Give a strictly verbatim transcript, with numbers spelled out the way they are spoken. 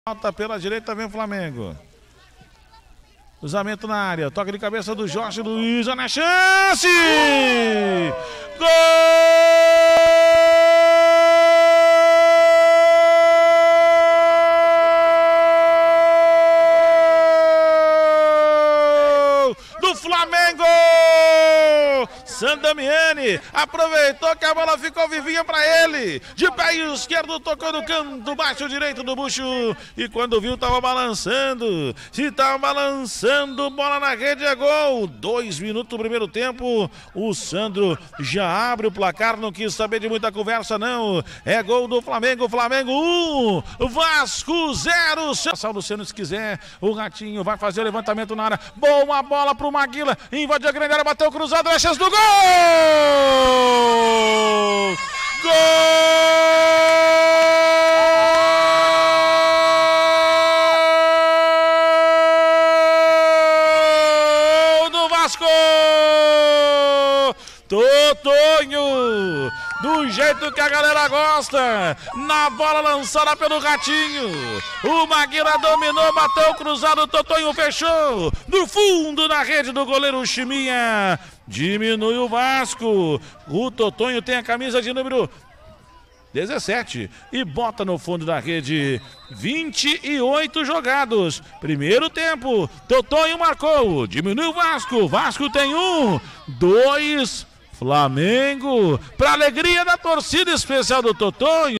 Falta pela direita, vem o Flamengo. Cruzamento na área, toca de cabeça do Jorge Luiz, olha a chance! Gol do Flamengo! Sandamiani aproveitou que a bola ficou vivinha para ele. De pé esquerdo, tocou no canto baixo direito do bucho. E quando viu, tava balançando. Se tava balançando, bola na rede, é gol. Dois minutos do primeiro tempo. O Sandro já abre o placar, não quis saber de muita conversa, não. É gol do Flamengo. Flamengo um, Vasco zero. Se o Luciano, se quiser, o Ratinho vai fazer o levantamento na área. Boa bola pro Maguila. Invadiu a grande área, bateu cruzado, é chance do gol! Gol! Do Vasco! Totonho! Do jeito que a galera gosta, na bola lançada pelo Ratinho, o Maguila dominou, bateu cruzado, o Totonho fechou, do fundo da rede do goleiro Chiminha, diminui o Vasco, o Totonho tem a camisa de número dezessete e bota no fundo da rede. Vinte e oito jogados, primeiro tempo, Totonho marcou, diminui o Vasco, Vasco tem um, dois, Flamengo, para alegria da torcida especial do Totonho.